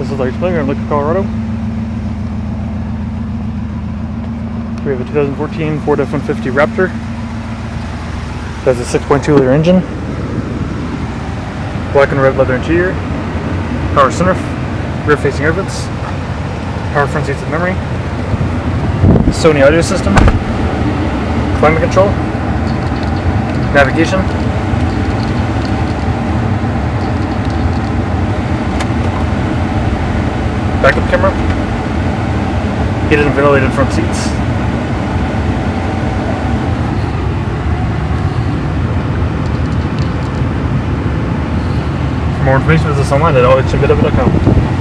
This is our display. We're in Liquor, Colorado. We have a 2014 Ford F-150 Raptor. It has a 6.2 liter engine. Black and red leather interior. Power sunroof. Rear facing air vents. Power front seats with memory. Sony audio system. Climate control. Navigation. Backup camera. Heated and ventilated front seats. For more information, visit us online at allhbw.com.